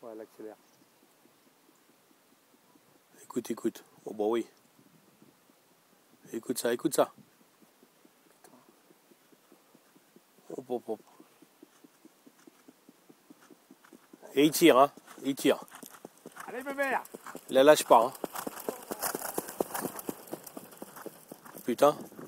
Ouais, elle accélère. Écoute, écoute. Oh bah oui. Écoute ça, écoute ça. Hop, hop, hop. Et il tire, hein. Il tire. Allez, bébé là. Il la lâche pas, hein. Putain.